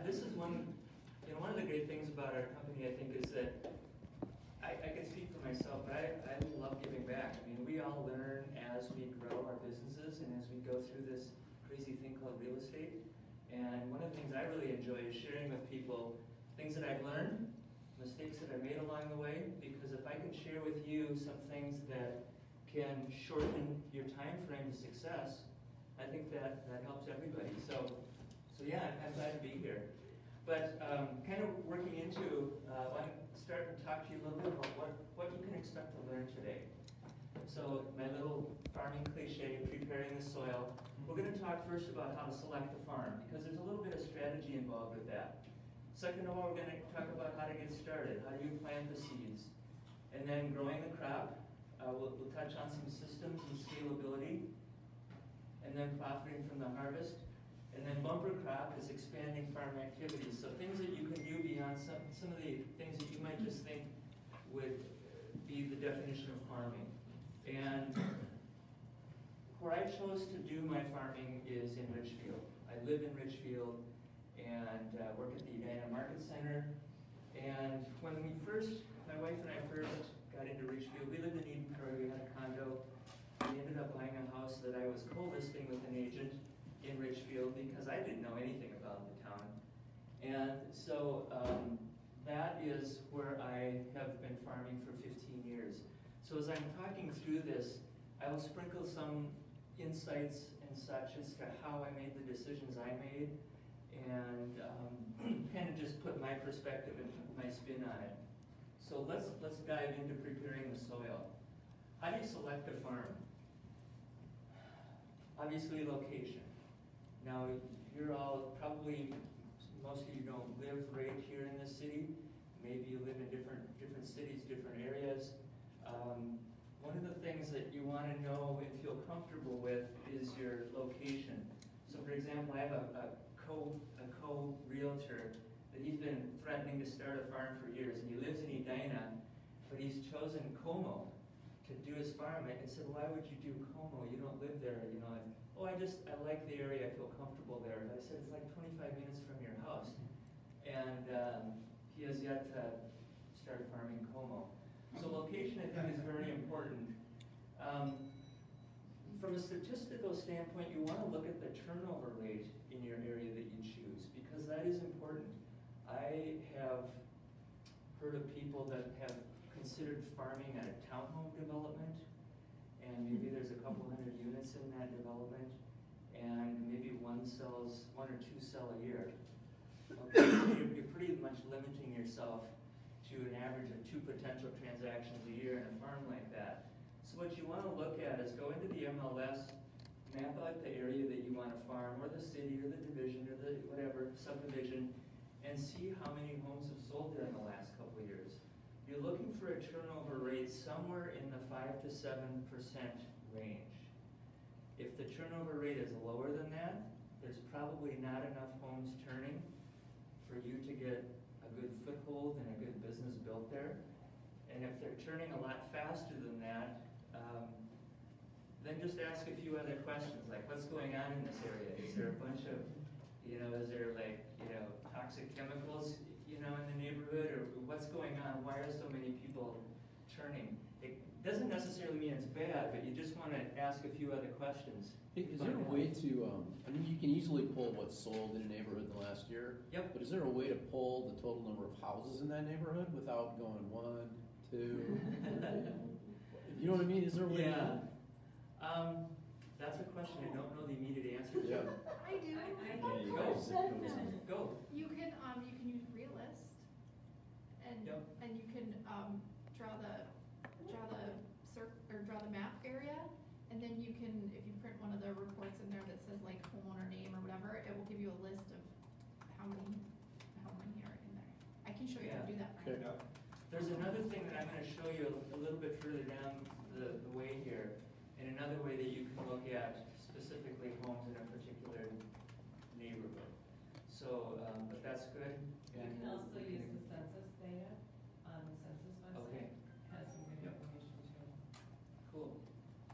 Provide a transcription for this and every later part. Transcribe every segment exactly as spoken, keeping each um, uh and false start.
this is one, you know, one of the great things about our company, I think, is that I, I can speak for myself, but I, I love giving back. I mean, we all learn as we grow our businesses and as we go through this crazy thing called real estate. And one of the things I really enjoy is sharing with people things that I've learned, mistakes that I made along the way, because if I can share with you some things that can shorten your time frame to success, I think that, that helps everybody. So, so yeah, I'm, I'm glad to be here. But um, kind of working into, uh, I want to start and talk to you a little bit about what, what you can expect to learn today. So my little farming cliche, preparing the soil. We're going to talk first about how to select the farm, because there's a little bit of strategy involved with that. Second of all, we're going to talk about how to get started. How do you plant the seeds? And then growing the crop. Uh, we'll, we'll touch on some systems and scalability. And then profiting from the harvest. And then bumper crop is expanding farm activities. So things that you can do beyond some, some of the things that you might just think would be the definition of farming. And where I chose to do my farming is in Richfield. I live in Richfield and uh, work at the Edina Market Center. And when we first, my wife and I first got into Richfield, we lived in Eden Prairie, we had a condo. We ended up buying a house that I was co-listing with an agent in Richfield because I didn't know anything about the town. And so um, that is where I have been farming for fifteen years. So as I'm talking through this, I will sprinkle some insights and such as to how I made the decisions I made, and um, kind of just put my perspective and my spin on it. So let's, let's dive into preparing the soil. How do you select a farm? Obviously location. Now, you're all probably, most of you don't live right here in this city. Maybe you live in different, different cities, different areas. Um, one of the things that you want to know and feel comfortable with is your location. So for example, I have a, a co, a co-realtor that he's been threatening to start a farm for years, and he lives in Edina, but he's chosen Como to do his farm. I said, why would you do Como? You don't live there, you know. And, oh, I just, I like the area, I feel comfortable there. But I said, it's like twenty-five minutes from your house. And um, he has yet to start farming Como. So location, I think, is very important. Um, from a statistical standpoint, you want to look at the turnover rate in your area that you choose, because that is important. I have heard of people that have considered farming at a townhome development, and maybe there's a couple hundred units in that development, and maybe one sells, one or two sell a year. Okay, so you're, you're pretty much limiting yourself to an average of two potential transactions a year in a farm like that. So what you want to look at is go into the M L S, map out the area that you want to farm, or the city, or the division, or the whatever, subdivision, and see how many homes have sold there in the last couple of years. You're looking for a turnover rate somewhere in the five to seven percent range. If the turnover rate is lower than that, there's probably not enough homes turning for you to get a good foothold and a good business built there. And if they're turning a lot faster than that, um, then just ask a few other questions, like what's going on in this area? Is there a bunch of, you know, is there like, you know, toxic chemicals, you know, in the neighborhood, or what's going on? Why are so many people turning? It doesn't necessarily mean it's bad, but you just want to ask a few other questions. Is there a way to, um, I mean, you can easily pull what's sold in a neighborhood in the last year. Yep. But is there a way to pull the total number of houses in that neighborhood without going one, two, three? You know what I mean? Is there a way? Yeah. Um, that's a question I don't know the immediate answer to. Yeah. I do. I, I Yeah, you Go. guys Go. You can um you can use Realist, and Yep. and you can um draw the draw the cir or draw the map area, and then you can, if you print one of the reports in there that says like homeowner name or whatever, it will give you a list of how many how many are in there. I can show you how to do that. Brian. Okay. There's another thing that I'm going to show you a little bit further down the, the way here, and another way that you can look at specifically homes in a particular neighborhood. So, um, but that's good. You And can also use the census data on the census website. Okay. It has some good Yep. information too. Cool.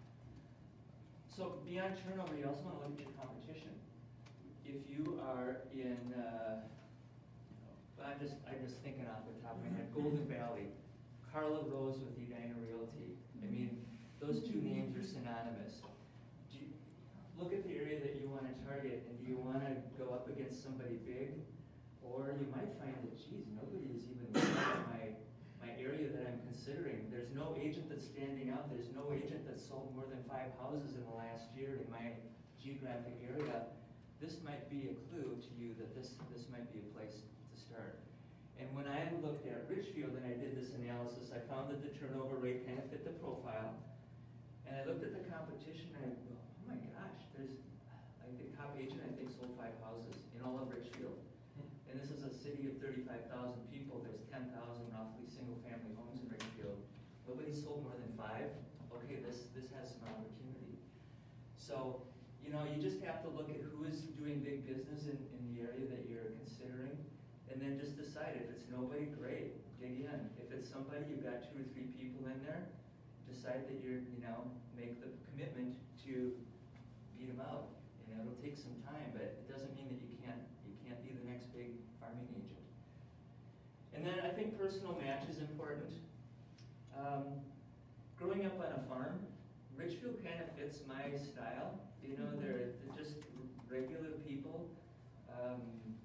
So beyond turnover, you also want to look at your competition. If you are in, uh, I'm just, I'm just thinking off the top of my head, Golden Valley, Carla Rose with Edina Realty. I mean, those two names are synonymous. Do you, look at the area that you wanna target, and do you wanna go up against somebody big? Or you might find that, geez, nobody is even looking at my, my area that I'm considering. There's no agent that's standing out. There's no agent that's sold more than five houses in the last year in my geographic area. This might be a clue to you that this, this might be a place to start. And when I looked at Richfield and I did this analysis, I found that the turnover rate kind of fit the profile. And I looked at the competition and I go, oh my gosh, there's, like the top agent I think sold five houses in all of Richfield. And this is a city of thirty-five thousand people. There's ten thousand roughly single-family homes in Richfield. Nobody sold more than five. Okay, this, this has some opportunity. So, you know, you just have to look at who is doing big business in, in the area that you're considering, and then just decide. If it's nobody, great, dig in. If it's somebody, you've got two or three people in there, decide that you're, you know, make the commitment to beat them out. And it'll take some time, but it doesn't mean that you can't, you can't be the next big farming agent. And then I think personal match is important. Um, growing up on a farm, Richfield kind of fits my style. You know, they're, they're just regular people. Um,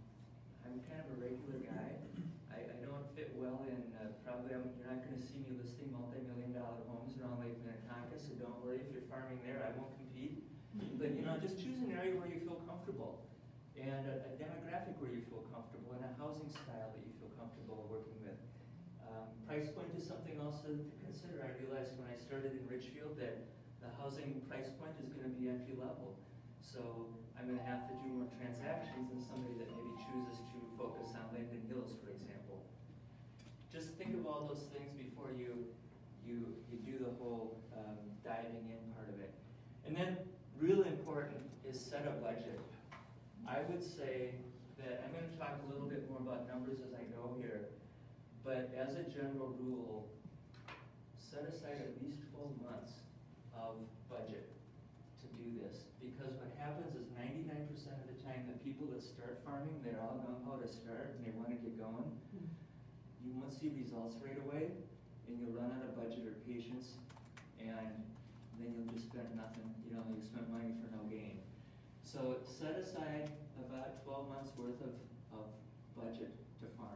I'm kind of a regular guy. I, I don't fit well in, uh, probably I'm, you're not going to see me listing multi-million dollar homes around Lake Minnetonka, so don't worry if you're farming there, I won't compete. But, you know, just choose an area where you feel comfortable, and a, a demographic where you feel comfortable, and a housing style that you feel comfortable working with. Um, price point is something also to consider. I realized when I started in Richfield that the housing price point is going to be entry level. So I'm going to have to do more transactions than somebody that maybe chooses to focus on Linden Hills, for example. Just think of all those things before you, you, you do the whole um, diving in part of it. And then, really important is set a budget. I would say that, I'm going to talk a little bit more about numbers as I go here, but as a general rule, set aside at least twelve months of budget to do this. Because what happens is ninety-nine percent of the time, the people that start farming, they're all gung-ho to start and they want to get going. You won't see results right away, and you'll run out of budget or patience, and then you'll just spend nothing, you know, you spent money for no gain. So set aside about twelve months worth of, of budget to farm.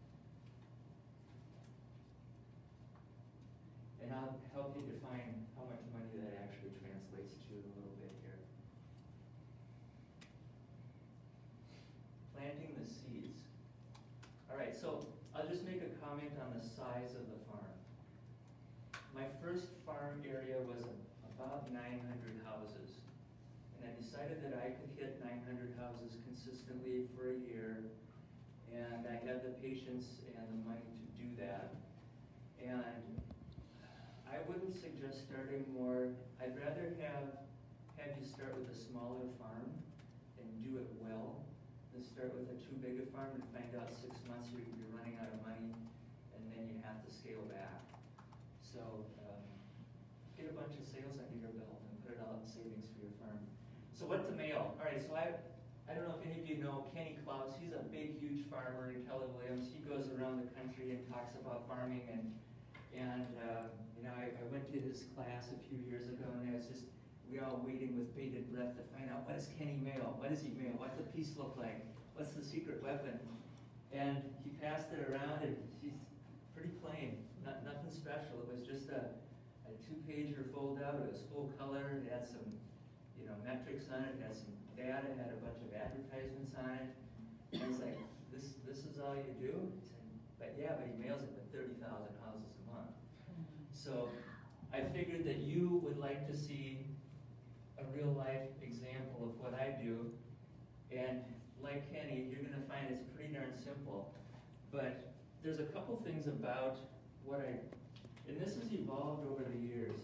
And I'll help you define how much money that actually translates to a little bit here. Planting the seeds. All right, so I'll just make a comment on the size of the farm. My first farm area was about nine hundred houses. And I decided that I could hit nine hundred houses consistently for a year. And I had the patience and the money to do that. And I wouldn't suggest starting more. I'd rather have, have you start with a smaller farm and do it well than start with a too big a farm and find out six months you're, you're running out of money and then you have to scale back. So um, get a bunch of sales under your belt and put it all in savings for your farm. So what to mail? All right, so I, I don't know if any of you know Kenny Klaus. He's a big, huge farmer in Keller Williams. He goes around the country and talks about farming, and and uh, you know, I, I went to his class a few years ago, and I was just, we were all waiting with bated breath to find out, what does Kenny mail? What does he mail? What's the piece look like? What's the secret weapon? And he passed it around, and she's pretty plain, not, nothing special. It was just a, a two-pager fold-out. It was full color. It had some, you know, metrics on it. It had some data. It had a bunch of advertisements on it. And I was like, this, this is all you do? He said, but yeah, but he mails it to thirty thousand houses a month. So I figured that you would like to see a real-life example of what I do. And like Kenny, you're going to find it's pretty darn simple. But there's a couple things about what I, and this has evolved over the years.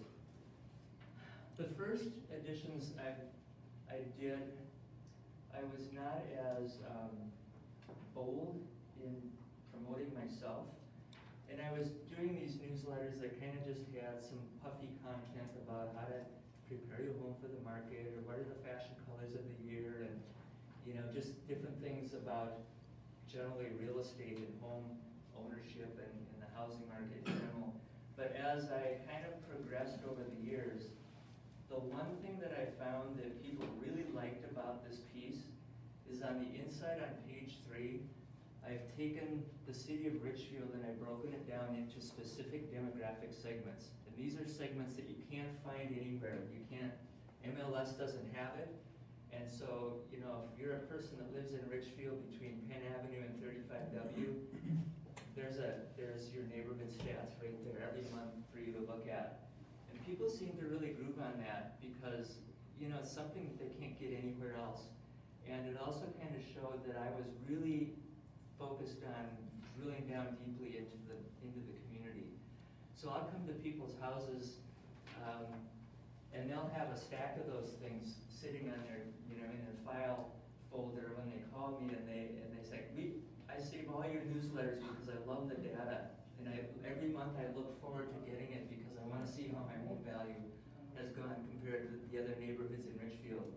The first editions I, I did, I was not as um, bold in promoting myself. And I was doing these newsletters that kind of just had some puffy content about how to prepare your home for the market, or what are the fashion colors of the year, and you know, just different things about generally real estate and home ownership and, and the housing market in general. But as I kind of progressed over the years, the one thing that I found that people really liked about this piece is on the inside on page three, I've taken the city of Richfield and I've broken it down into specific demographic segments. And these are segments that you can't find anywhere. You can't, M L S doesn't have it. And so, you know, if you're a person that lives in Richfield between Penn Avenue and thirty-five W, there's a there's your neighborhood stats right there every month for you to look at. And people seem to really groove on that because, you know, it's something that they can't get anywhere else. And it also kind of showed that I was really focused on drilling down deeply into the into the community. So I'll come to people's houses, um, and they'll have a stack of those things sitting on their, you know, in their file folder when they call me, and they and they say, "We, I save all your newsletters because I love the data, and I every month I look forward to getting it because I want to see how my home value has gone compared to the other neighborhoods in Richfield."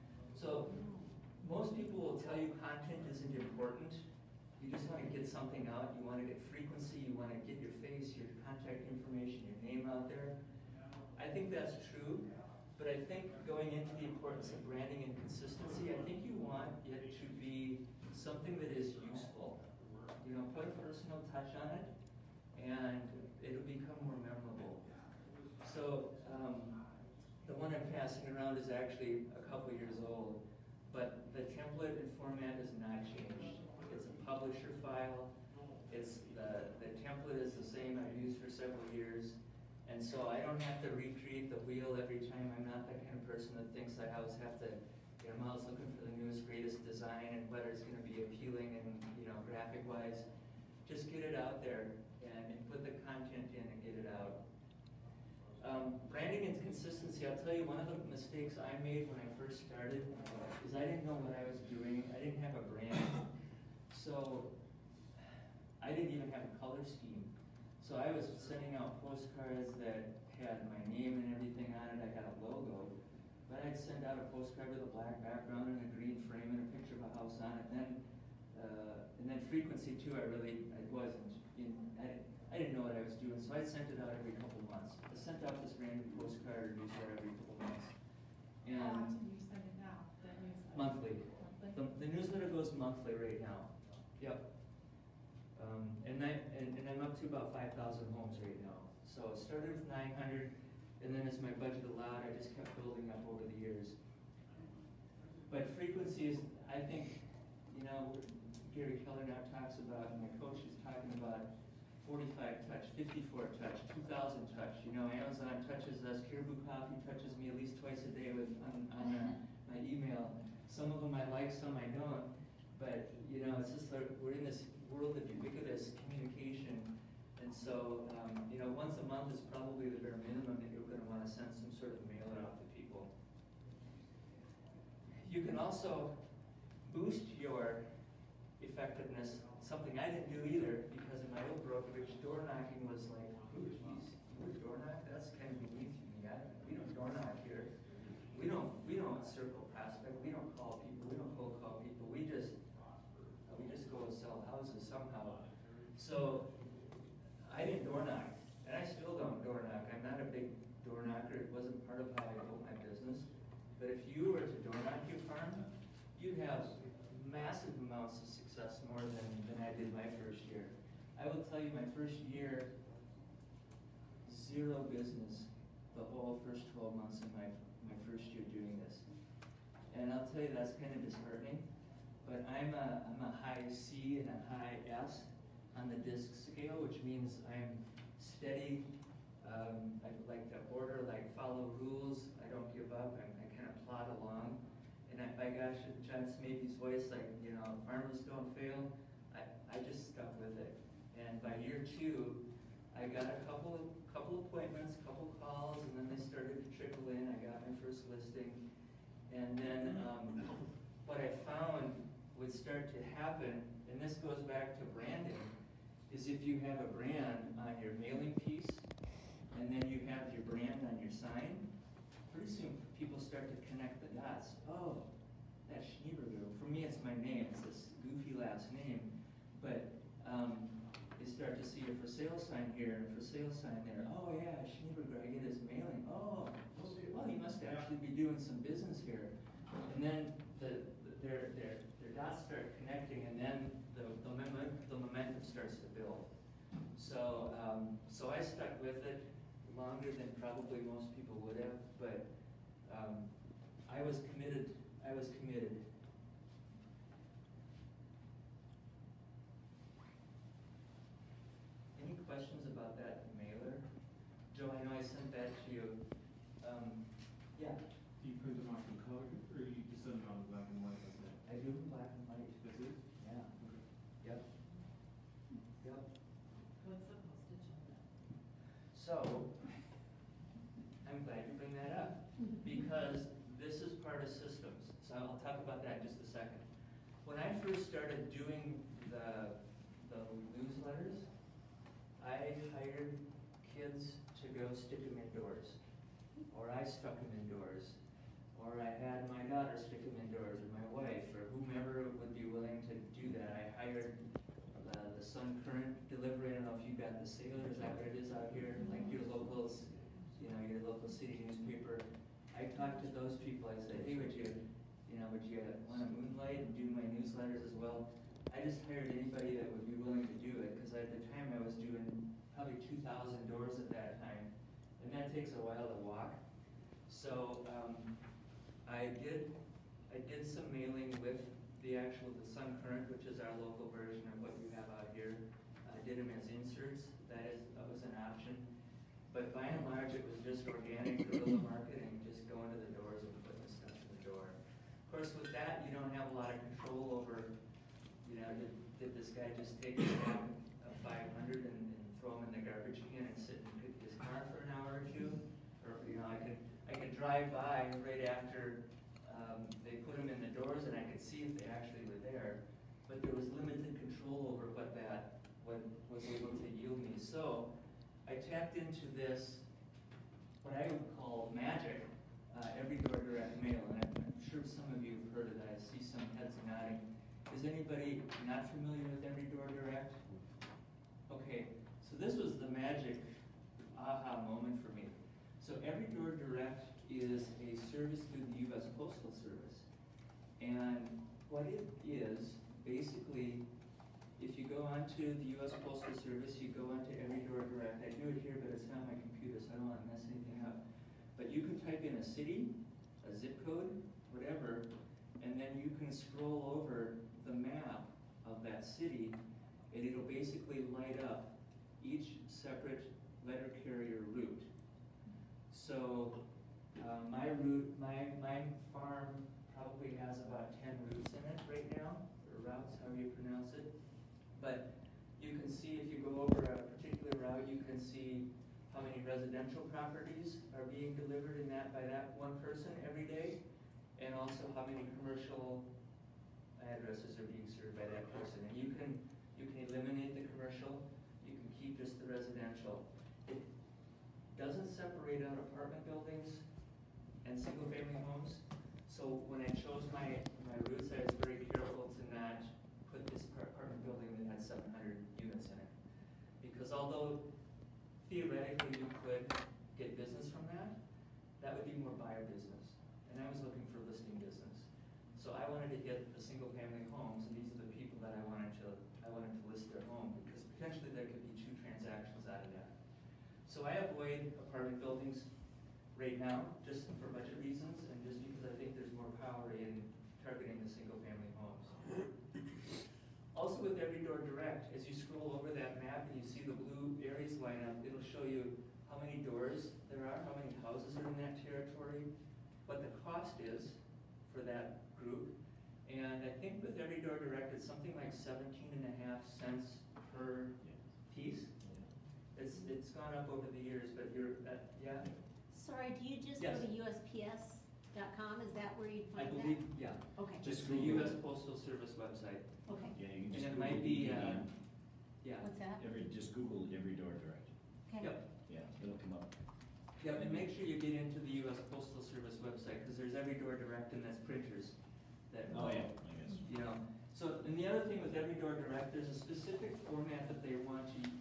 So most people will tell you content isn't important. You just want to get something out. You want to get frequency. You want to get your face, your contact information, your name out there. I think that's true, but I think going into the importance of branding and consistency, I think you want it to be something that is useful. You know, put a personal touch on it, and it'll become more memorable. So um, the one I'm passing around is actually a couple years old, but the template and format has not changed. It's a publisher file. It's the, the template is the same I've used for several years. And so I don't have to recreate the wheel every time. I'm not that kind of person that thinks I always have to, you know, I'm always looking for the newest, greatest design and whether it's going to be appealing and, you know, graphic-wise. Just get it out there and, and put the content in and get it out. Um, branding and consistency, I'll tell you one of the mistakes I made when I first started is I didn't know what I was doing. I didn't have a brand. So I didn't even have a color scheme. So I was sending out postcards that had my name and everything on it. I had a logo, but I'd send out a postcard with a black background and a green frame and a picture of a house on it. And then, uh, and then frequency too. I really, I wasn't. In, I, I didn't know what I was doing, so I sent it out every couple months. I sent out this random postcard or newsletter every couple months. And How often do you send it now? The newsletter? monthly. Monthly? The, the newsletter goes monthly right now. Yep. Um, and, I, and, and I'm up to about five thousand homes right now. So it started with nine hundred, and then as my budget allowed, I just kept building up over the years. But frequency is, I think, you know, Gary Keller now talks about, and my coach is talking about forty-five touch, fifty-four touch, two thousand touch. You know, Amazon touches us, Caribou Coffee touches me at least twice a day with on, on uh, my email. Some of them I like, some I don't. But, you know, it's just like we're in this world of ubiquitous communication. And so, um, you know, once a month is probably the bare minimum that you're going to want to send some sort of mailer out to people. You can also boost your effectiveness, something I didn't do either, because in my old brokerage, door knocking was like, ooh, geez, you would door knock? That's kind of beneath you. I, we don't door knock here. We don't, we don't circle prospect. We don't call people. We don't cold call people. We just, we just go and sell houses somehow. So I didn't door knock, and I still don't door knock. I'm not a big door knocker. It wasn't part of how I built my business. But if you were to door knock your farm, you'd have massive amounts of success, more than, than I did my first year. I will tell you, my first year, zero business the whole first twelve months of my, my first year doing this. And I'll tell you, that's kind of disheartening. But I'm a, I'm a high C and a high S on the DISC scale, which means I'm steady. Um, I like to order, like follow rules. I don't give up. I'm, I kind of plod along. And I, by gosh, John Smathey's voice, like, you know, farmers don't fail. I, I just stuck with it. And by year two, I got a couple of couple appointments, couple calls, and then they started to trickle in. I got my first listing. And then um, what I found would start to happen, and this goes back to branding, is if you have a brand on your mailing piece, and then you have your brand on your sign, pretty soon people start to connect the dots. Oh, that's Schneeberger. For me, it's my name. It's this goofy last name. sale sign here and for sale sign there. Oh yeah, Schneeberger, I get his mailing. Oh, well, he must actually be doing some business here. And then the, the their, their, their dots start connecting, and then the, the, momentum, the momentum starts to build. So, um, so I stuck with it longer than probably most people would have, but um, I was committed, I was committed. Any questions about that mailer? Joe, I know I sent that to you. Um, yeah. Do you print them off in color, or you just send them out in black and white like that? I do in black and white. That's it? Yeah. Okay. Yep. Yep. What's the postage on that? So, I'm glad you bring that up, because this is part of systems. So I'll talk about that in just a second. When I first started doing the, the newsletters, I hired kids to go stick them indoors, or I stuck them indoors, or I had my daughter stick them indoors, or my wife, or whomever would be willing to do that. I hired the, the Sun Current delivery. I don't know if you got the Sailor, is that what it is out here? Like your locals, you know, your local city newspaper. I talked to those people. I said, hey, would you, you know, would you want to moonlight and do my newsletters as well? I just hired anybody that would be willing to do it, because at the time I was doing probably two thousand doors at that time, and that takes a while to walk. So um, I did I did some mailing with the actual the Sun Current, which is our local version of what you have out here. I did them as inserts. That is that was an option, but by and large it was just organic guerrilla marketing, just going to the doors and putting the stuff in the door. Of course, with that you don't have a lot of control over. You know, did, did this guy just take a bag of five hundred and, and throw them in the garbage can and sit and pick his car for an hour or two? Or, you know, I could, I could drive by right after um, they put them in the doors and I could see if they actually were there. But there was limited control over what that what was able to yield me. So I tapped into this, what I would call magic, uh, every door direct mail. And I'm, I'm sure some of you have heard of that. I see some heads nodding. Is anybody not familiar with Every Door Direct? Okay, so this was the magic aha moment for me. So Every Door Direct is a service through the U S Postal Service. And what it is, basically, if you go onto the U S Postal Service, you go onto Every Door Direct. I do it here, but it's not my computer, so I don't want to mess anything up. But you can type in a city, a zip code, whatever, and then you can scroll over the map of that city, and it'll basically light up each separate letter carrier route. So uh, my route, my, my farm probably has about ten routes in it right now, or routes, however you pronounce it. But you can see, if you go over a particular route, you can see how many residential properties are being delivered in that by that one person every day, and also how many commercial addresses are being served by that person. And you can you can eliminate the commercial, you can keep just the residential. It doesn't separate out apartment buildings and single family homes. So when I chose my, my routes, I was very careful to not put this apartment building that had seven hundred units in it. Because although theoretically you could get business from that, that would be more buyer business. And I was looking for listing business. So I wanted to get the single family homes, and these are the people that I wanted to I wanted to list their home, because potentially there could be two transactions out of that. So I avoid apartment buildings right now, just for budget reasons, and just because I think there's more power in targeting the single family homes. Also with Every Door Direct, as you scroll over that map and you see the blue areas line up, it'll show you how many doors there are, how many houses are in that territory, what the cost is for that group. And I think with Every Door Direct, it's something like seventeen and a half cents per piece. It's it's gone up over the years, but you're, uh, yeah? Sorry, do you just Yes. go to U S P S dot com? Is that where you'd I find that? believe, yeah. Okay, Just the U S Postal Service website. okay. Yeah, you can And just it Google might be, uh, E D M. yeah. What's that? Every, just Google Every Door Direct. Okay. Yep. Yeah, it'll come up. Yeah, and make sure you get into the U S Postal Service website, because there's Every Door Direct, and that's printers. That, Oh, yeah, I guess. you know, so, and the other thing with Every Door Direct, there's a specific format that they want you, that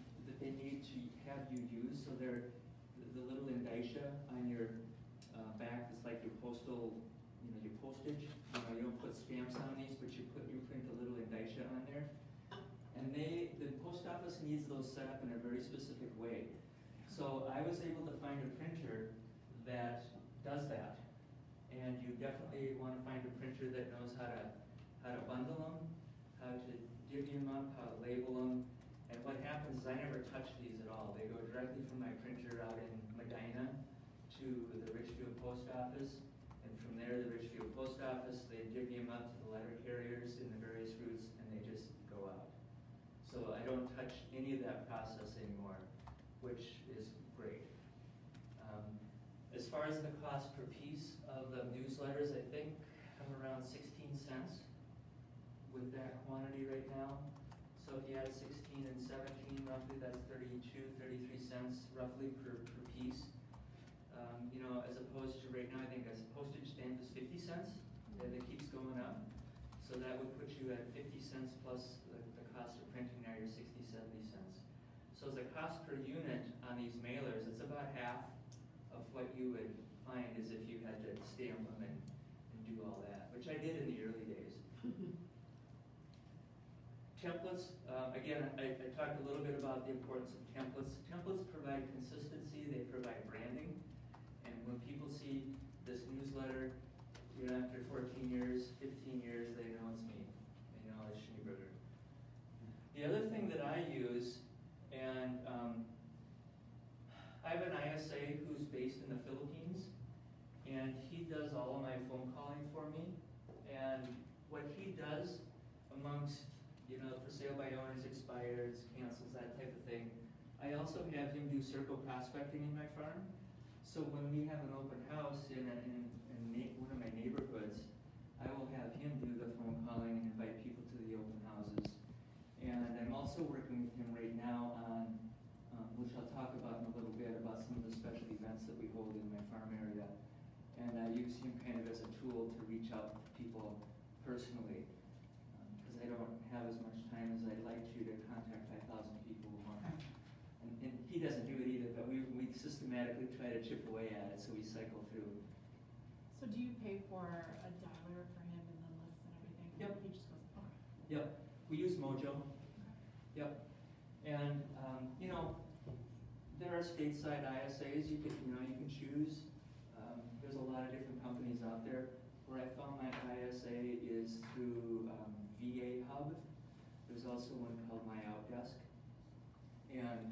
they need to have you use, so they're, the, the little indicia on your uh, back, it's like your postal, you know, your postage. You know, you don't put stamps on these, but you put, you print a little indicia on there. And they, the post office needs those set up in a very specific way. So I was able to find a printer that does that. And you definitely want to find a printer that knows how to, how to bundle them, how to divvy them up, how to label them. And what happens is I never touch these at all. They go directly from my printer out in Medina to the Richfield Post Office. And from there, the Richfield Post Office, they divvy them up to the letter carriers in the various routes, and they just go out. So I don't touch any of that process anymore, which is great. Um, as far as the cost per piece of the newsletters, I think I'm around sixteen cents with that quantity right now. So if you add sixteen and seventeen, roughly that's thirty-two, thirty-three cents roughly per, per piece. Um, you know, as opposed to right now, I think as postage stamp is fifty cents, and it keeps going up. So that would put you at fifty cents plus the, the cost of printing now, you're sixty, seventy cents. So the cost per unit on these mailers, it's about half of what you would find as if you had to stamp them and, and do all that, which I did in the early days. Templates, uh, again, I, I talked a little bit about the importance of templates. Templates provide consistency, they provide branding, and when people see this newsletter, you know, after fourteen years, fifteen years, they know it's me. They know it's Schneeberger. The other thing that I use, and um, I have an I S A who's based in the Philippines, and he does all of my phone calling for me. And what he does amongst, you know, for sale by owners, expires, cancels, that type of thing, I also have him do circle prospecting in my farm. So when we have an open house in, a, in, in na- one of my neighborhoods, I will have him do the phone calling and invite people to the open houses. And I'm also working with him right now on, um, which I'll talk about in a little bit, about some of the special events that we hold in my farm area. And I use him kind of as a tool to reach out to people personally, because um, I don't have as much time as I'd like to to contact five thousand people a month. And, and he doesn't do it either, but we, we systematically try to chip away at it, so we cycle through. So do you pay for a dialer for him and then lists and everything? Yep. He just goes, okay. Yep, we use Mojo. Yep, and um, you know, there are stateside I S As you can, you know, you can choose. Um, there's a lot of different companies out there. Where I found my I S A is through um, V A Hub. There's also one called My Outdesk, and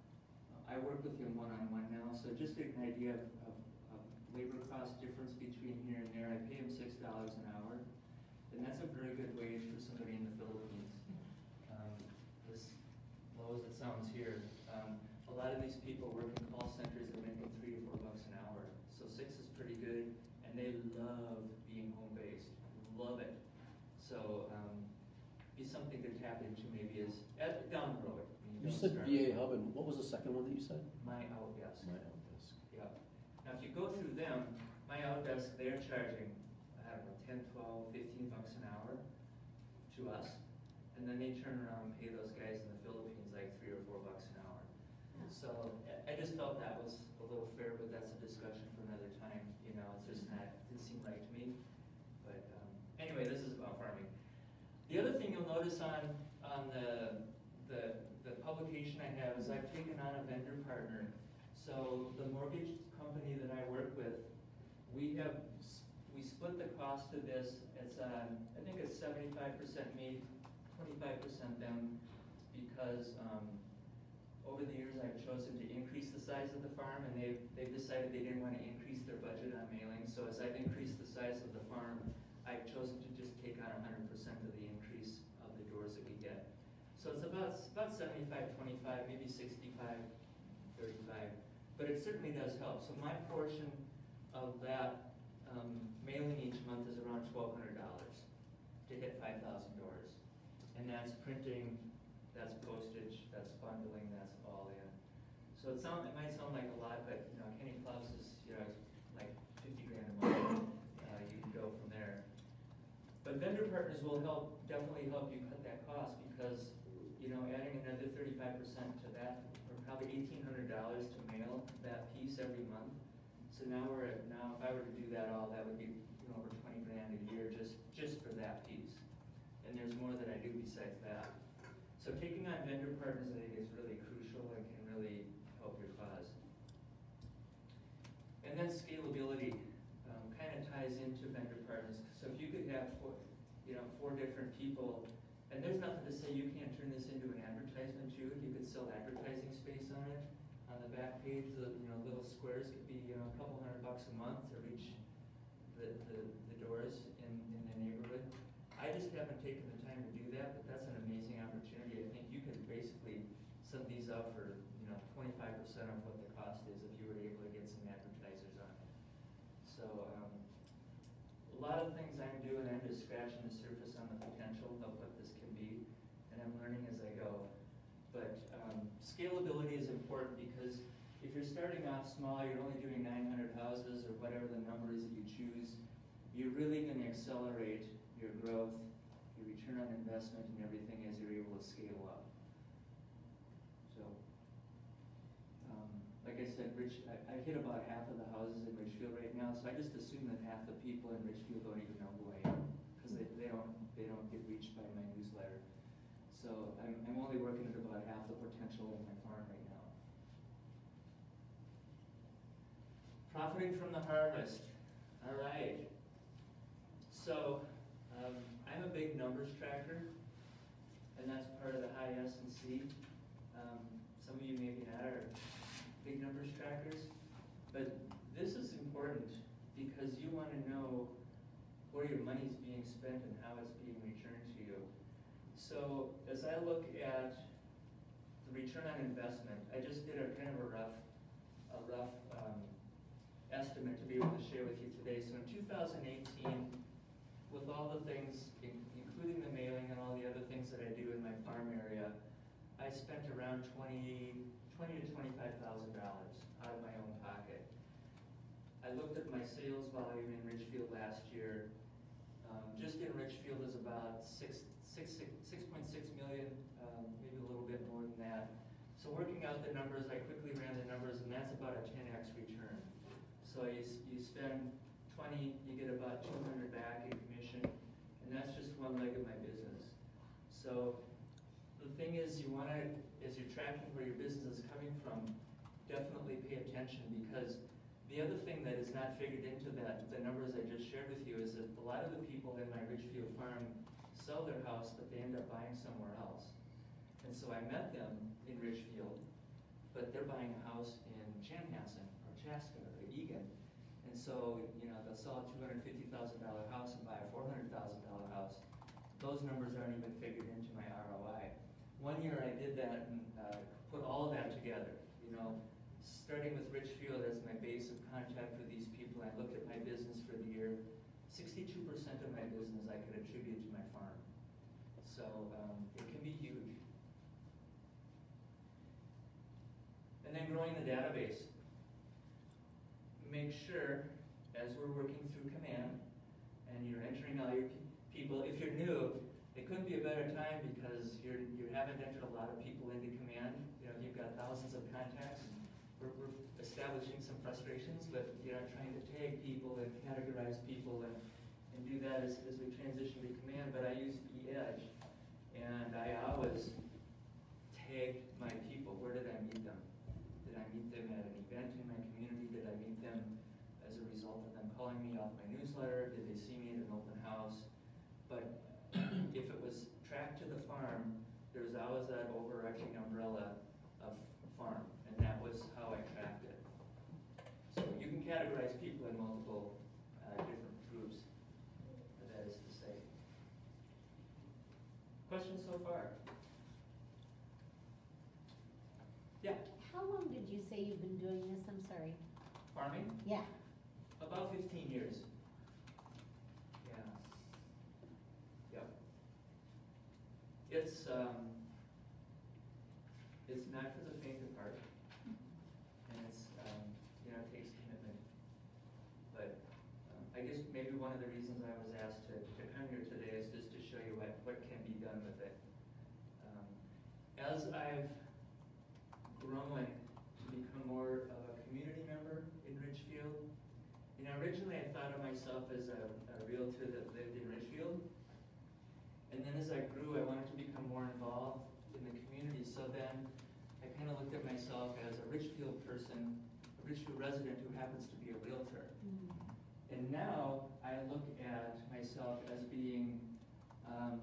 I work with him one-on-one now. So just to get an idea of, of, of labor cost difference between here and there, I pay him six dollars an hour, and that's a very good wage for somebody in the Philippines. Um, as low as it sounds here, um, a lot of these people work in call centers that make them three to four bucks an hour. So six is pretty good, and they love being home-based, love it. So um, be something to tap into maybe is at, down the road. I mean, You don't said start- V A Hub, and what was the second one that you said? My Outdesk. My Outdesk. Yeah. Now, if you go through them, My Outdesk, they're charging, I don't know, ten, twelve, fifteen bucks an hour to us. And then they turn around and pay those guys in the Philippines like three or four bucks an hour. So I- I just felt that was a little fair, but that's a discussion for another time. You know, it's just not, it didn't seem right to me. But um, anyway, this is about farming. The other thing you'll notice on, on the, the, the publication I have is I've taken on a vendor partner. So the mortgage company that I work with, we have, we split the cost of this. It's, um, I think it's seventy-five percent me, twenty-five percent them, because um, over the years I've chosen to increase the size of the farm, and they've, they've decided they didn't want to increase their budget on mailing. So as I've increased the size of the farm, I've chosen to just take on one hundred percent of the increase of the doors that we get. So it's about, about seventy-five, twenty-five, maybe sixty-five, thirty-five, but it certainly does help. So my portion of that um, mailing each month is around twelve hundred dollars to hit five thousand doors. And that's printing, that's postage, that's bundling, that's all in. So it sound, it might sound like a lot, but you know, Kenny Klaus is, you know, like fifty grand a month. Uh, you can go from there. But vendor partners will help, definitely help you cut that cost, because, you know, adding another thirty-five percent to that, or probably eighteen hundred dollars to mail that piece every month. So now we're at, now if I were to do that all, that would be, you know, over twenty grand a year just, just for that piece. And there's more that I do besides that. So taking on vendor partners, I think, is really crucial and can really help your cause. And then scalability um, kind of ties into vendor partners. So if you could have four, you know, four different people, and there's nothing to say you can't turn this into an advertisement too. You could sell advertising space on it. On the back page, the you know little squares could be you know a couple hundred bucks a month to reach the, the, the doors in, in the neighborhood. I just haven't taken the time to do that, but that's an amazing opportunity. I think you could basically send these out for you know twenty-five percent of what the cost is if you were able to get some advertisers on it. So um, a lot of things I'm doing, I'm just scratching the surface on the potential of what this can be, and I'm learning as I go. But um, scalability is important because if you're starting off small, you're only doing nine hundred houses or whatever the number is that you choose, you're really going to accelerate your growth, your return on investment and everything as you're able to scale up. So, um, like I said, Rich, I, I hit about half of the houses in Richfield right now, so I just assume that half the people in Richfield don't even know who I am because they, they don't they don't get reached by my newsletter. So I'm, I'm only working at about half the potential in my farm right now. Profiting from the harvest. All right. So um, I'm a big numbers tracker, and that's part of the high S and C. Um, some of you maybe not are big numbers trackers, but this is important because you want to know where your money is being spent and how it's being returned to you. So as I look at the return on investment, I just did a kind of a rough, a rough um, estimate to be able to share with you today. So in two thousand eighteen, with all the things, in, including the mailing and all the other things that I do in my farm area, I spent around twenty to twenty-five thousand dollars out of my own pocket. I looked at my sales volume in Richfield last year. Um, just in Richfield is about six. six point six million, um, maybe a little bit more than that. So working out the numbers, I quickly ran the numbers, and that's about a ten X return. So you, you spend twenty, you get about two hundred back in commission, and that's just one leg of my business. So the thing is, you want to, as you're tracking where your business is coming from, definitely pay attention, because the other thing that is not figured into that, the numbers I just shared with you, is that a lot of the people in my Richfield farm sell their house, but they end up buying somewhere else. And so I met them in Richfield, but they're buying a house in Chanhassen or Chaska or Egan. And so, you know, they'll sell a two hundred fifty thousand dollar house and buy a four hundred thousand dollar house. Those numbers aren't even figured into my R O I. One year I did that and uh, put all of that together, you know, starting with Richfield as my base of contact with these people. I looked at my business for the year. sixty-two percent of my business I could attribute to my farm. So um, it can be huge. And then growing the database. Make sure, as we're working through command, and you're entering all your pe people, if you're new, it couldn't be a better time because you're, you haven't entered a lot of people into command. You know, you've got thousands of contacts. We're, we're establishing some frustrations, but you know, trying to tag people and categorize people and, and do that as, as we transition to command. But I use E-Edge, and I always tag my people. Where did I meet them? Did I meet them at an event in my community? Did I meet them as a result of them calling me off my newsletter? Did they see me at an open house? But if it was tracked to the farm, there was always that overarching umbrella of farm, and that was how I tracked it. So you can categorize people in multiple uh, different groups, that is to say. Questions so far? Yeah. How long did you say you've been doing this? I'm sorry. Farming? Yeah. About fifteen years. Yeah. Yep. It's um, it's not for the faint of heart, and it's um, you know, it takes commitment. But um, I guess maybe one of the reasons I was asked to, to come here today is just to show you what what can be done with it. Um, as I've grown myself as a, a realtor that lived in Richfield. And then as I grew, I wanted to become more involved in the community. So then I kind of looked at myself as a Richfield person, a Richfield resident who happens to be a realtor. And now I look at myself as being um,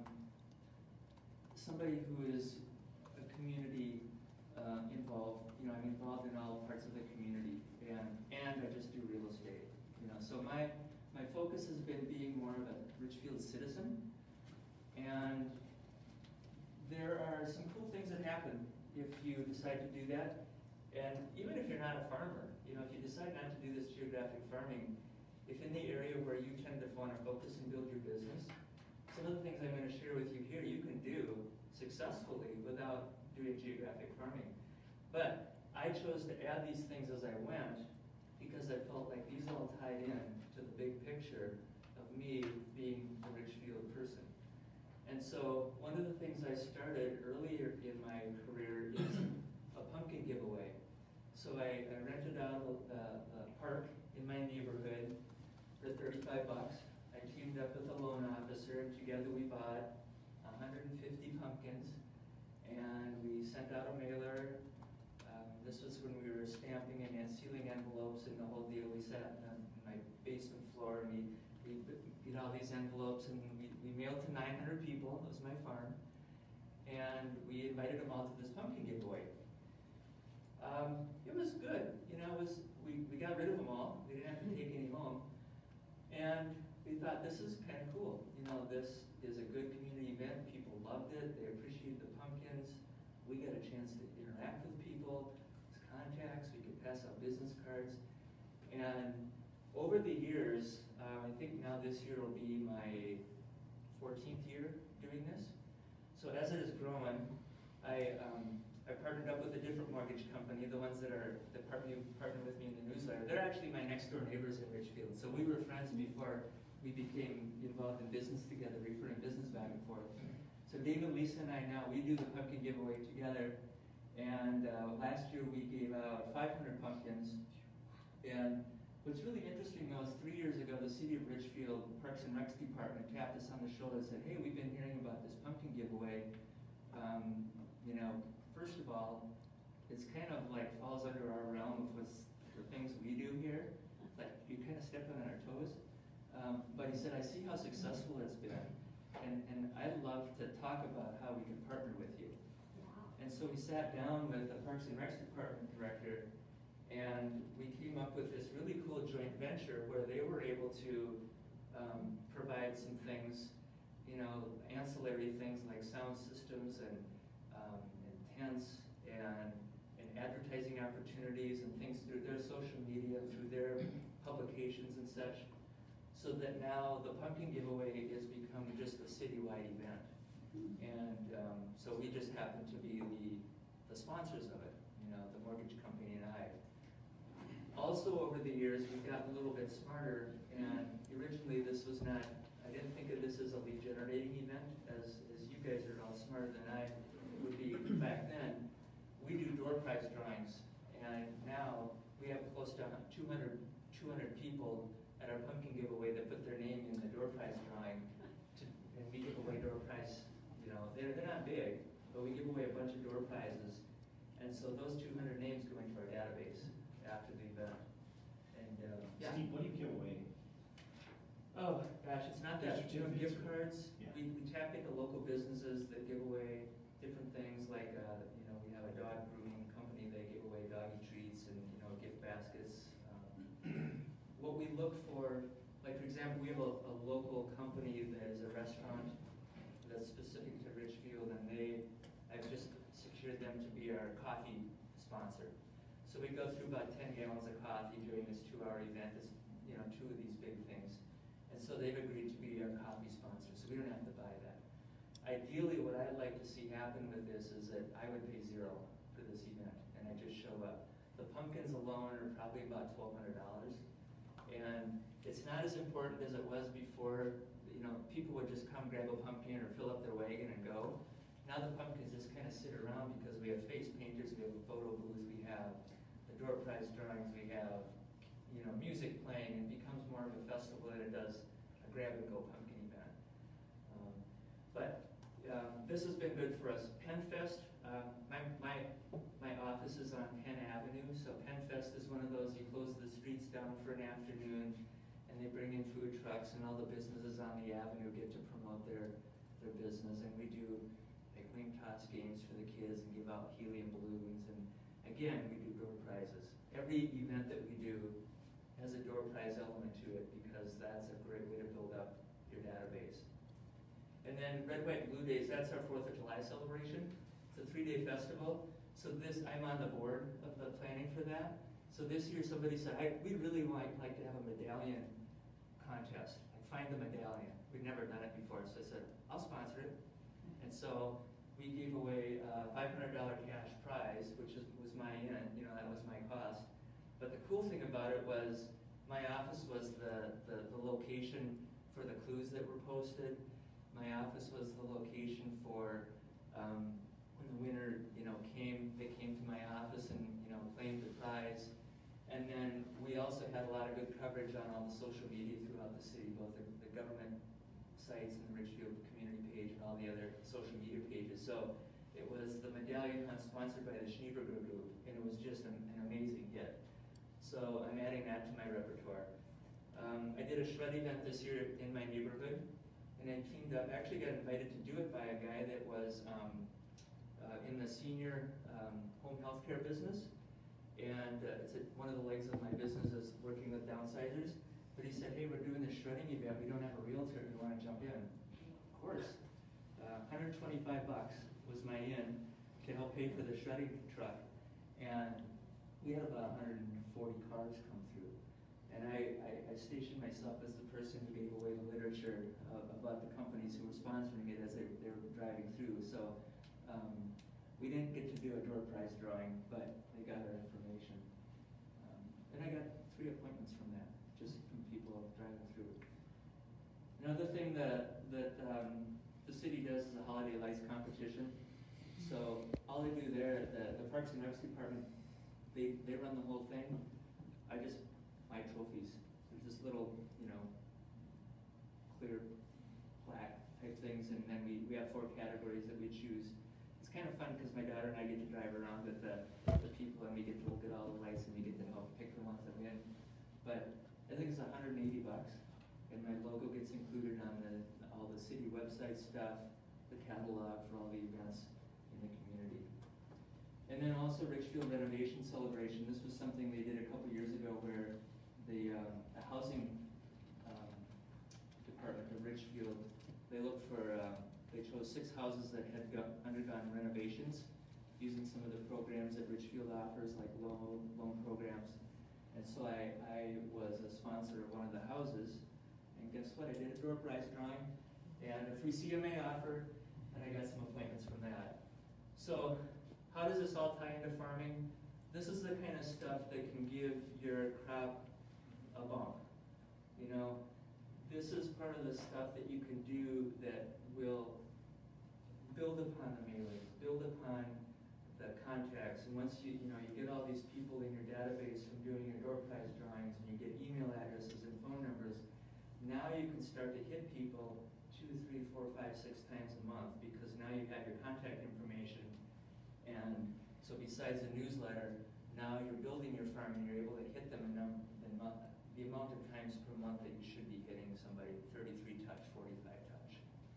somebody who is a community uh, involved. You know, I'm involved in all parts of the community, and and I just do real estate. You know, so my my focus has been being more of a Richfield citizen, and there are some cool things that happen if you decide to do that. And even if you're not a farmer, you know, if you decide not to do this geographic farming, if in the area where you tend to want to focus and build your business, some of the things I'm going to share with you here, you can do successfully without doing geographic farming. But I chose to add these things as I went because I felt like these all tied in to the big picture of me being a Richfield person. And so one of the things I started earlier in my career is a pumpkin giveaway. So I, I rented out a, a park in my neighborhood for thirty-five bucks. I teamed up with a loan officer, and together we bought one hundred fifty pumpkins, and we sent out a mailer. Um, this was when we were stamping and sealing envelopes and the whole deal. We sat on my basement floor, and we, we beat all these envelopes, and we, we mailed to nine hundred people. It was my farm, and we invited them all to this pumpkin giveaway. Um, it was good, you know. It was we, we got rid of them all. We didn't have to take any home. And we thought, this is kind of cool. You know, this is a good community event. People loved it. They appreciated the pumpkins. We got a chance to interact with people, contacts. We could pass out business cards. And over the years, uh, I think now this year will be my fourteenth year doing this. So as it has grown, I, um, I partnered up with a different mortgage company, the ones that are that partner, partner with me in the newsletter. They're actually my next door neighbors in Richfield. So we were friends before we became involved in business together, referring business back and forth. So David, Lisa, and I now, we do the pumpkin giveaway together. And uh, last year we gave out five hundred pumpkins. And what's really interesting though is three years ago, the City of Richfield Parks and Recs Department tapped us on the shoulder and said, hey, we've been hearing about this pumpkin giveaway. Um, you know, first of all, it's kind of like falls under our realm of what's the things we do here. Like you kind of stepping on our toes. Um, but he said, I see how successful it's been, and, and I'd love to talk about how we can partner with you. And so we sat down with the Parks and Recs Department director, and we came up with this really cool joint venture where they were able to um, provide some things, you know, ancillary things like sound systems and, um, and tents and, and advertising opportunities and things through their social media, through their publications and such, so that now the pumpkin giveaway has become just a citywide event. And um, so we just happen to be the, the sponsors of it, you know, the mortgage company and I. Also over the years, we've gotten a little bit smarter, and originally this was not, I didn't think of this as a lead generating event, as, as you guys are all smarter than I would be back then. We do door prize drawings, and now we have close to two hundred, two hundred people at our pumpkin giveaway that put their name in the door prize drawing, to, and we give away door prize, you know, they're, they're not big, but we give away a bunch of door prizes, and so those two hundred names go into our database after the event. And uh, yeah. Steve, what do you give away? Oh gosh, it's not that. You know, gift cards. Yeah. We, we tap into local businesses that give away different things, like uh, you know, we have a dog grooming company. They give away doggy treats and you know gift baskets. Um, what we look for, like for example, we have a, a local company that is a restaurant that's specific to Richfield, and they, I've just secured them to be our coffee sponsor. So we go through about ten gallons of coffee during this two-hour event. It's, you know, two of these big things. And so they've agreed to be our coffee sponsor, so we don't have to buy that. Ideally, what I'd like to see happen with this is that I would pay zero for this event, and I just show up. The pumpkins alone are probably about twelve hundred dollars. And it's not as important as it was before. You know, people would just come grab a pumpkin or fill up their wagon and go. Now the pumpkins just kind of sit around because we have face painters, we have a photo booth, we have the door prize drawings, we have, you know, music playing, it becomes more of a festival than it does a grab-and-go pumpkin event. Um, But um, this has been good for us. PennFest, um, my, my, my office is on Penn Avenue, so PennFest is one of those, you close the streets down for an afternoon, and they bring in food trucks, and all the businesses on the avenue get to promote their, their business, and we do like wing toss games for the kids and give out helium balloons, and again, we do door prizes. Every event that we do has a door prize element to it, because that's a great way to build up your database. And then Red, White, Blue Days, that's our fourth of July celebration. It's a three-day festival. So this, I'm on the board of the planning for that. So this year somebody said, I, we really want, like to have a medallion contest. Like find the medallion. We've never done it before. So I said, I'll sponsor it. And so we gave away a five hundred dollar cash prize, which is, was my end, you know, that was my cost. But the cool thing about it was my office was the, the, the location for the clues that were posted. My office was the location for um, when the winner, you know, came. They came to my office and, you know, claimed the prize. And then we also had a lot of good coverage on all the social media throughout the city, both the, the government sites and the Richfield community page and all the other social media pages. So it was the medallion hunt sponsored by the Schneeberger Group, and it was just an, an amazing hit. So I'm adding that to my repertoire. Um, I did a shred event this year in my neighborhood. And I teamed up, actually got invited to do it by a guy that was um, uh, in the senior um, home health care business. And uh, it's a, one of the legs of my business is working with downsizers. But he said, hey, we're doing this shredding event. We don't have a realtor. Do you want to jump in? Of course. Uh, one hundred twenty-five bucks was my in to help pay for the shredding truck. And we had about one hundred forty cars come through. And I, I, I stationed myself as the person who gave away the literature uh, about the companies who were sponsoring it as they, they were driving through. So um, we didn't get to do a door prize drawing, but they got our information. Um, and I got three appointments from that, just from people driving through. Another thing that, that um, the city does is a holiday lights competition. So all they do there, the, the Parks and Recs Department, they, they run the whole thing. I just my trophies. There's just little, you know, clear plaque type things, and then we, we have four categories that we choose. It's kind of fun because my daughter and I get to drive around with the, the people, and we get to look at all the lights, and we get to help pick the ones that win. But I think it's one hundred eighty bucks, and my logo gets included on the all the city website stuff, the catalog for all the events in the community. And then also Richfield Renovation Celebration. This was something they did a couple years ago where the, um, the housing um, department of Richfield, they looked for, uh, they chose six houses that had got, undergone renovations using some of the programs that Richfield offers, like loan, loan programs. And so I, I was a sponsor of one of the houses, and guess what? I did a door prize drawing, and a free C M A offer, and I got some appointments from that. So how does this all tie into farming? This is the kind of stuff that can give your crop a bump. You know, this is part of the stuff that you can do that will build upon the mailings, build upon the contacts, and once you, you know, you get all these people in your database from doing your door prize drawings, and you get email addresses and phone numbers, now you can start to hit people two, three, four, five, six times a month, because now you have your contact information. And so besides the newsletter, now you're building your farm and you're able to hit them in, num in month, the amount of times per month that you should be hitting somebody, thirty-three touch, forty-five touch.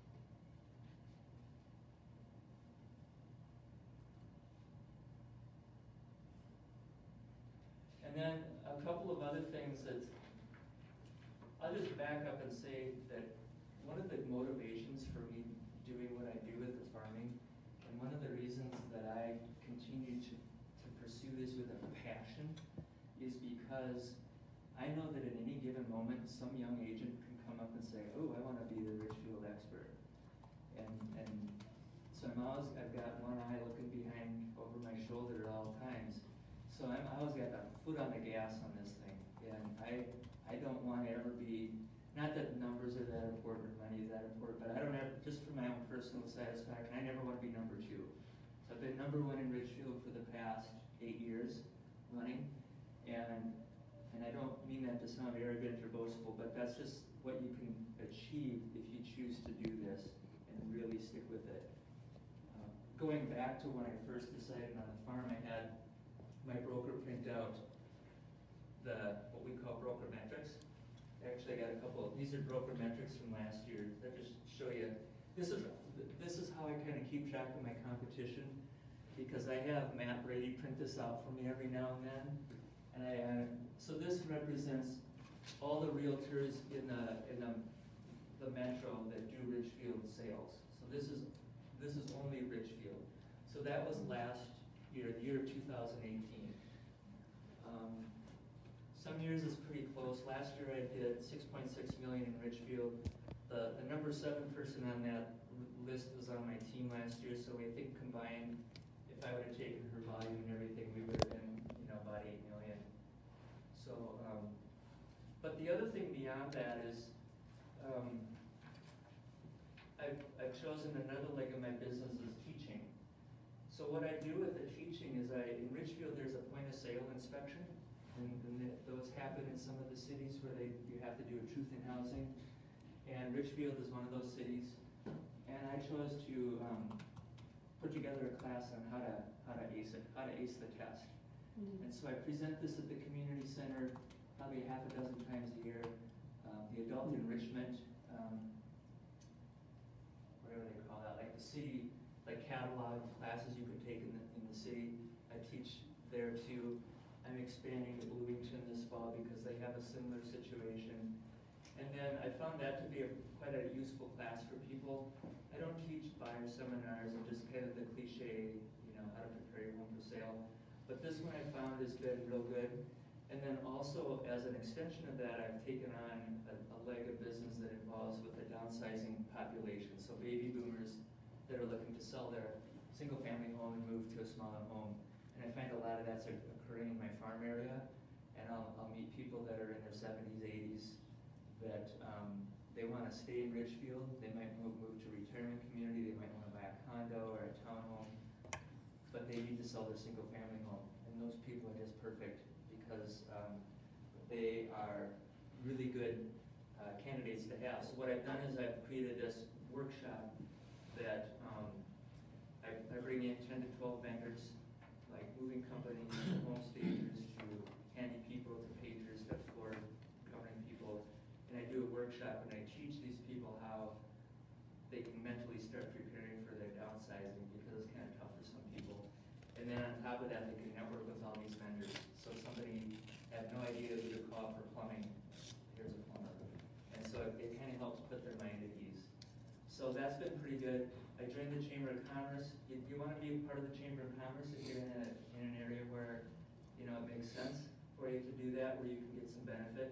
And then a couple of other things that, I'll just back up and say that one of the motivations for me doing what I do with the farming, and one of the reasons that I continue to, to pursue this with a passion, is because I know that at any given moment, some young agent can come up and say, oh, I want to be the Richfield expert. And, and so I'm always, I've got one eye looking behind over my shoulder at all times. So I'm, I always got a foot on the gas on this thing. And I, I don't want to ever be, not that numbers are that important or money is that important, but I don't ever, just for my own personal satisfaction, I never want to be number two. So I've been number one in Richfield for the past eight years running. And And I don't mean that to sound arrogant or boastful, but that's just what you can achieve if you choose to do this and really stick with it. Uh, Going back to when I first decided on the farm, I had my broker print out the, what we call broker metrics. Actually, I got a couple, these are broker metrics from last year that just show you, this is, this is how I kind of keep track of my competition, because I have Matt Brady print this out for me every now and then. And I, uh, so this represents all the realtors in the, in the, the metro that do Richfield sales. So this is, this is only Richfield. So that was last year, the year of two thousand eighteen. Um, some years is pretty close. Last year I did six point six million in Richfield. The, the number seven person on that list was on my team last year, so I think combined, if I would have taken her volume and everything, we would have been, you know, about eight million. So, um, but the other thing beyond that is, um, I've, I've chosen another leg of my business is teaching. So what I do with the teaching is I, in Richfield, there's a point of sale inspection, and, and the, those happen in some of the cities where they, you have to do a truth in housing, and Richfield is one of those cities. And I chose to um, put together a class on how to, how to ace it, how to ace the test. And so I present this at the community center probably half a dozen times a year. Um, the adult enrichment, um, whatever they call that, like the city, like catalog classes you could take in the, in the city. I teach there too. I'm expanding to Bloomington this fall because they have a similar situation. And then I found that to be a, quite a useful class for people. I don't teach buyer seminars and just kind of the cliche, you know, how to prepare your home for sale. But this one I found has been real good. And then also, as an extension of that, I've taken on a, a leg of business that involves with the downsizing population. So baby boomers that are looking to sell their single-family home and move to a smaller home. And I find a lot of that's occurring in my farm area. And I'll, I'll meet people that are in their seventies, eighties, that um, they want to stay in Richfield. They might move, move to a retirement community. They might want to buy a condo or a townhome. But they need to sell their single-family home. And those people are just perfect because um, they are really good uh, candidates to have. So what I've done is I've created this workshop that um, I, I bring in ten to twelve vendors, like moving companies, home stagers, to handy people, to pagers, to floor covering people. And I do a workshop and I teach these people how they can mentally start preparing for their downsizing because it's kind of tough for some people. And then on top of that, they can network with all these vendors. So if somebody had no idea who to call for plumbing, here's a plumber. And so it, it kind of helps put their mind at ease. So that's been pretty good. I joined the Chamber of Commerce. You, you want to be a part of the Chamber of Commerce if you're in, a, in an area where, you know, it makes sense for you to do that, where you can get some benefit.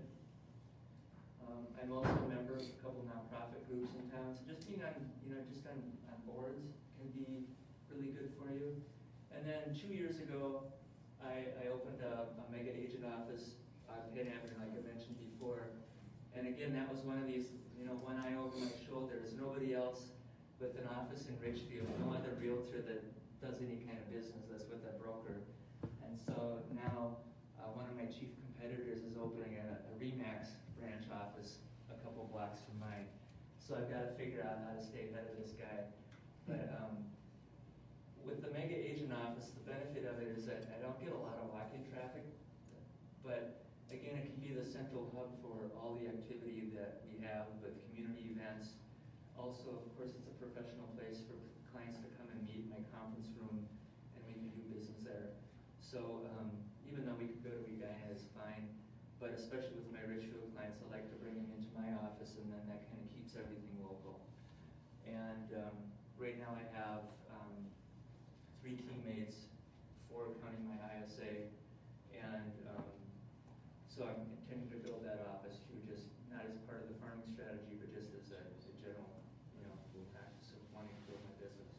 Um, I'm also a member of a couple nonprofit groups in town. So just being on, you know, just on, on boards can be really good for you. And then two years ago, I, I opened a, a mega agent office on Penn Avenue, like I mentioned before. And again, that was one of these, you know, one eye over my shoulder. There's nobody else with an office in Richfield, no other realtor that does any kind of business that's with a broker. And so now, uh, one of my chief competitors is opening a, a RE/MAX branch office a couple blocks from mine. So I've got to figure out how to stay ahead of this guy. But um, with the mega agent office, the benefit of it is that I don't get a lot of walk-in traffic, but again, it can be the central hub for all the activity that we have with community events. Also, of course, it's a professional place for clients to come and meet in my conference room, and we can do business there. So um, even though we could go to Edina, it's fine, but especially with my Richfield clients, I like to bring them into my office, and then that kind of keeps everything local. And um, right now I have um, three teammates, four counting my I S A, and um, so I'm intending to build that office too, just not as part of the farming strategy, but just as a, as a general, you know, practice of wanting to build my business.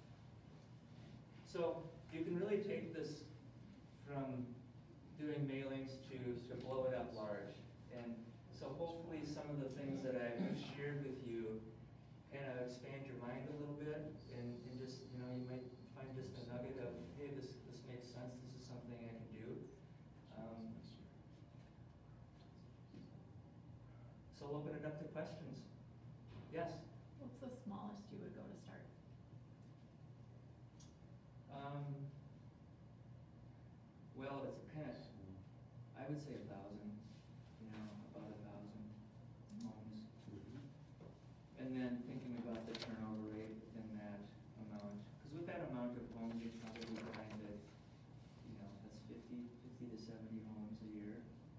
So you can really take this from doing mailings to, to blow it up large. And so hopefully some of the things that I've shared with you kind of expand your mind a little bit, and, and just, you know, you might find just a nugget of, hey, this, this makes sense, this is something I can do. Um, questions. Yes? What's the smallest you would go to start? Um, well, it's kind of, I would say a thousand, you know, about a thousand homes. And then thinking about the turnover rate within that amount, because with that amount of homes, you're probably behind it, you know, that's fifty, fifty to seventy homes a year.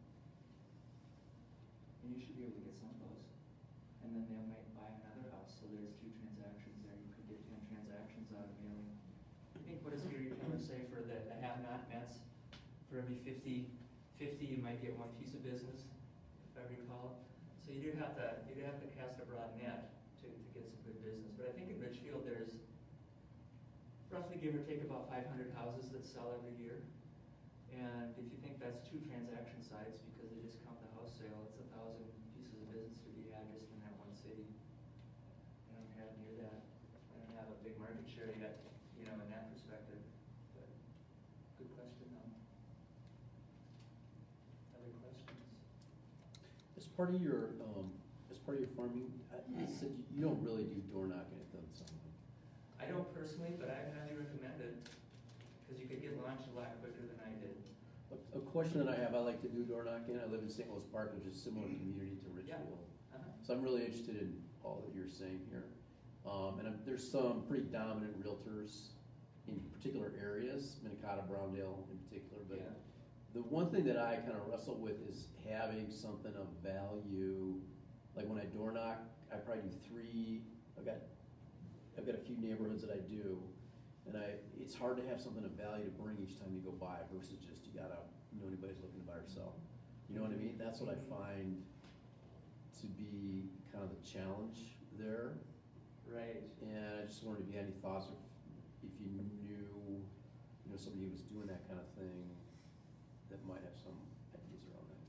And you should be able to get some of those. And then they might buy another house, so there's two transactions there, you could get ten transactions out of mailing. I think, what does Gary Keller say for the, the have-not-mets? For every fifty, fifty, you might get one piece of business, if I recall. So you do have to, you do have to cast a broad net to, to get some good business. But I think in Richfield, there's roughly, give or take, about five hundred houses that sell every year. And if you think that's two transaction sites, because they just count the house sale, it's a thousand pieces of business to be had just in that one city. I don't have near that. I don't have a big market share yet, you know, in that perspective. But good question, though. Other questions? As part of your, um, as part of your farming, uh, you said you don't really do door knocking, it doesn't sound like. I don't personally, but I highly recommend it, because you could get launched a lot quicker than I did. A, a question that I have, I like to do door knocking, I live in Saint Louis Park, which is a similar community to Richfield. Uh-huh. So I'm really interested in all that you're saying here. Um, and I'm, there's some pretty dominant realtors in particular areas, Minnetonka, Browndale in particular, but Yeah. the one thing that I kind of wrestle with is having something of value. Like when I door knock, I probably do three, I've got, I've got a few neighborhoods that I do, and I, it's hard to have something of value to bring each time you go by versus just, you gotta, you know, anybody's looking to buy or sell. You know what I mean? That's what I find to be kind of the challenge there. Right. And I just wondered if you had any thoughts, or if you knew, you know, somebody who was doing that kind of thing that might have some ideas around that.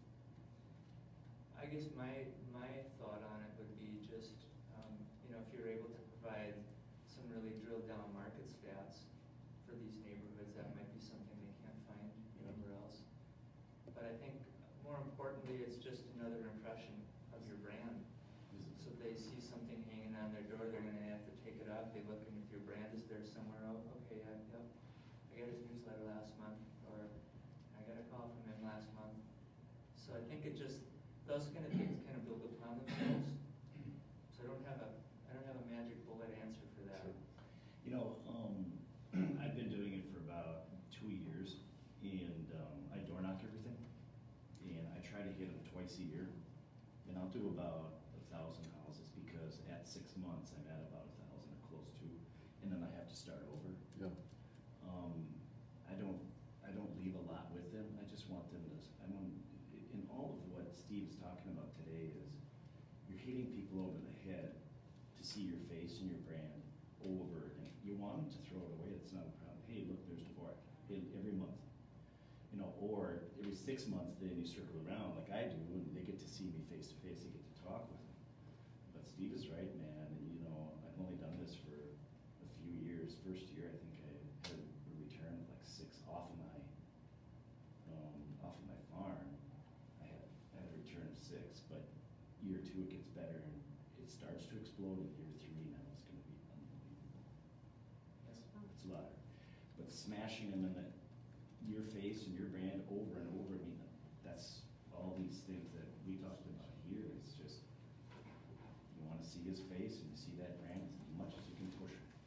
I guess my, my thought on it would be just, um, you know, if you're able to provide some really drilled down market stats for these neighborhoods, that might be something they can't find anywhere else. But I think more importantly, it's just another impression of your brand. So if they see something hanging on their door, they're gonna have to take it off. They look, and if your brand is there somewhere, oh, okay, yeah, yep, I got his newsletter last month, or I got a call from him last month. So I think it just, those kind of things kind of build upon themselves. So I don't have a, I don't have a magic bullet answer for that. You know, um, I've been doing it for about two years, and, um, I door knock everything, and I try to hit them twice a year, and I'll do about a thousand houses, because at six months, I'm at about a thousand or close to, and then I have to start over. Yeah. Um, I don't, I don't leave a lot with them, I just want them to, I want, in all of what Steve's talking about today is, you're hitting people over the head to see your face and your brand over, and you want them to throw it away, that's not a problem. Hey, look, there's Dvorak, hey, every month. You know, or every six months, then you circle around like I do, and they get to see me face to face, they get to talk with me. But Steve is right, man, and you know, I've only done this for a few years. First year, I think I had a return of like six off of my, um, off of my farm. I had, I had a return of six, but year two, it gets better, and it starts to explode in year three, now it's gonna be unbelievable. That's, it's a lot. But smashing them in the, your face and your brand over and over, I mean, that's all these things that we talked about here, it's just, you wanna see his face and you see that brand as much as you can push it.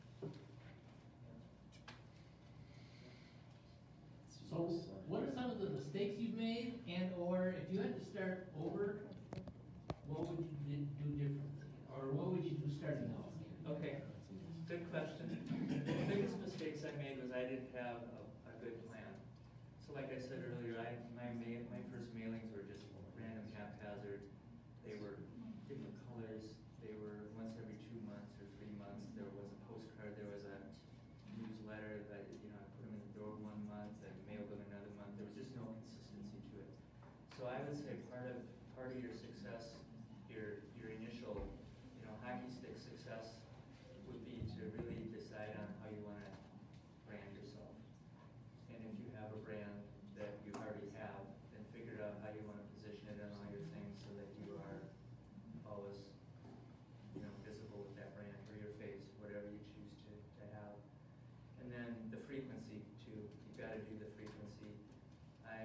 So what are some of the mistakes you've made, and or if you had to start over, what would you di- do differently? Or what would you do starting out? Okay, good question. The biggest mistakes I made was I didn't have a, a good plan. So like I said earlier, I, my ma- my first mailings were just random haphazard. They were different colors. They were once every two months or three months. There was a postcard. There was a newsletter that, you know, I put them in the door one month and mailed them another month. There was just no consistency to it. So I would say part of part of your success, your your initial, you know, hockey stick success, would be to really decide on how you want to brand yourself. And if you have a brand that you already have, then figure out how you want to position it on all your things so that you are always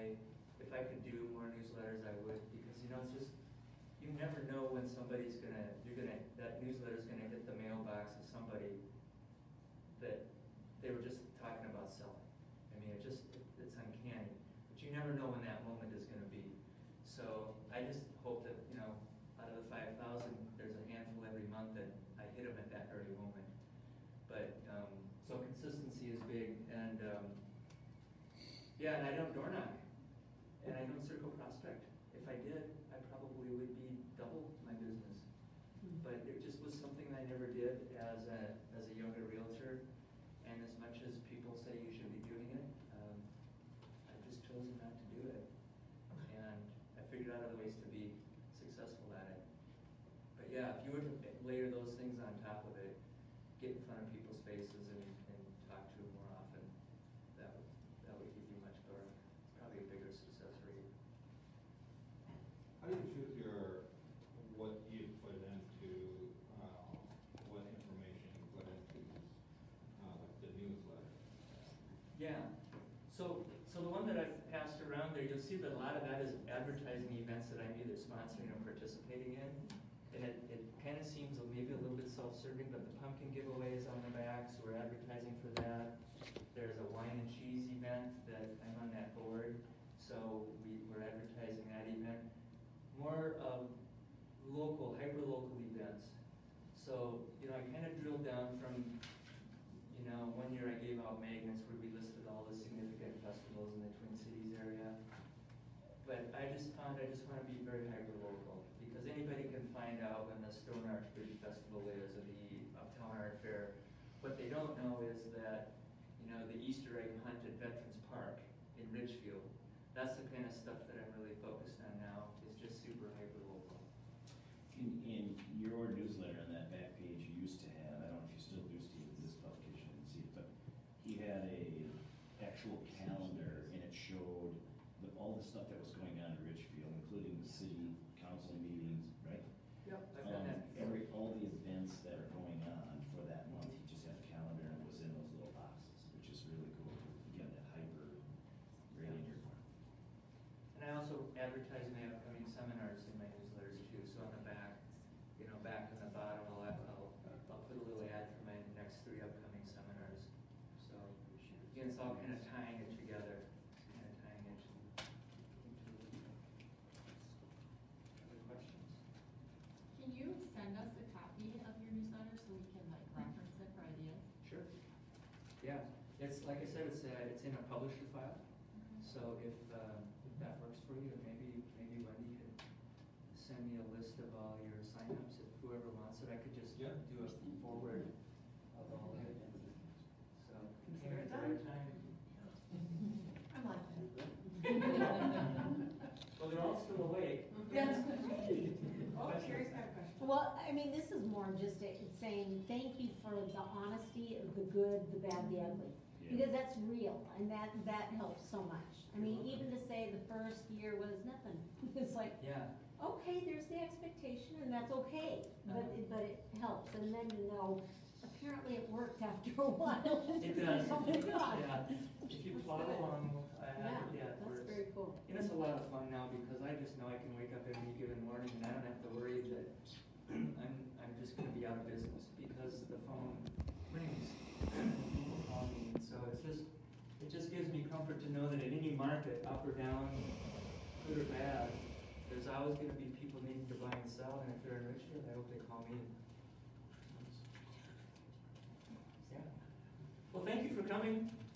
I, if I could do more newsletters, I would, because, you know, it's just, you never know when somebody's gonna, you're gonna, that newsletter's gonna hit the mailbox of somebody that they were just talking about selling. I mean, it just, it- it's uncanny, but you never know when that moment is gonna be. So I just hope that, you know, out of the five thousand, there's a handful every month that I hit them at that very moment. But, um, so consistency is big, and, um, yeah, and I don't door knock, and I don't circle prospect. If I did, I probably would be double my business. But it just was something I never did as a, as a younger realtor, and as much as people say you should be doing it, um, I've just chosen not to do it. And I figured out other ways to be successful at it. But yeah, if you were to layer those things on top of it, get in front of people's faces and, and talk to them more often, that would, that would give you much better, probably a bigger success rate. How do you choose your, what you put into, uh, what information you put into, uh, like the newsletter? Yeah, so, so the one that I've passed around there, you'll see that a lot of that is advertising events that I'm either sponsoring or participating in. And it, it kind of seems maybe a little bit self-serving, but the pumpkin giveaway is on the back, so we're advertising for that. There's a wine and cheese event that I'm on that board, so we, we're advertising that event. More of local, hyper-local events. So, you know, I kind of drilled down from, you know, one year I gave out magnets where we listed all the significant festivals in the Twin Cities area. But I just found I just want to be very hyper-local, because anybody can find out when the Stone Arch Bridge Festival is, or the Uptown Art Fair. What they don't know is that, you know, the Easter egg hunt at Veterans Park in Ridgefield, that's the kind of stuff that I'm really focused on now, is just super hyper-local. In, in your newsletter on that back page, you used to have, I don't know if you still do, Steve, in this publication, I didn't see it, but he had a actual calendar, and it showed the, all the stuff that was going on in Ridgefield, including the city council meetings, right? Yep, I've done Um, that. every, all the events that are going on for that month, he just had a calendar, and it was in those little boxes, which is really cool. Again, that hyper, right in your corner. And I also advertise my upcoming seminars in my newsletters too, so on the back, you know, back in the bottom, I'll, I'll, I'll put a little ad for my next three upcoming seminars. So, again, it's all kind of tying it together, it's kind of tying it into, other questions? Can you send us a copy of your newsletter so we can like reference it for ideas? Sure. Yeah, it's, like I said, it's, uh, it's in a publisher file, so if, um, if that works for you, maybe, maybe Wendy could send me a list of all your signups, if whoever wants it, I could just Yeah. do a forward of all of it. So, Consider it at the right done. time. I'm laughing. Well, they're all still awake. That's great. Oh, Sherry's got a question. Well, I mean, this is more just a- it's saying, thank you for the honesty of the good, the bad, the ugly. Yeah. Because that's real, and that, that helps so much. I mean, even to say the first year was nothing, it's like, Yeah, okay, there's the expectation, and that's okay, but, it- but it helps, and then you know, apparently it worked after a while. it does. Oh my God. Yeah, if you That's plod good. along, I, I, Yeah, yeah, it that's works. very cool. And it's a lot of fun now because I just know I can wake up any given morning and I don't have to worry that I'm, I'm just gonna be out of business because the phone rings. People call me, and so it's just, it just gives me comfort to know that in any market, up or down, good or bad, there's always gonna be people needing to buy and sell, and if they're in Richfield, I hope they call me. Yeah. Well, thank you for coming.